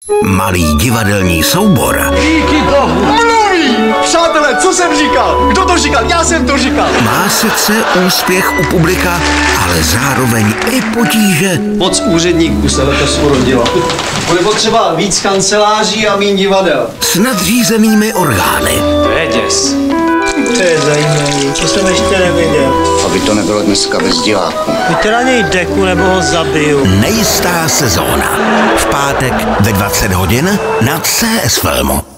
Malý divadelní soubor. Díky bohu. Mluví! Přátelé, co jsem říkal? Kdo to říkal? Já jsem to říkal. Má sice úspěch u publika, ale zároveň i potíže. Moc úředníků se letos urodilo. Bude potřeba víc kanceláří a méně divadel. S nadřízenými orgány. To je děs. To je zajímavý, to jsem ještě neviděl. Aby to nebylo dneska bez diváků. Buďte na něj deku, nebo ho zabiju. Nejistá sezóna. V pátek ve 20 hodin na CS Filmu.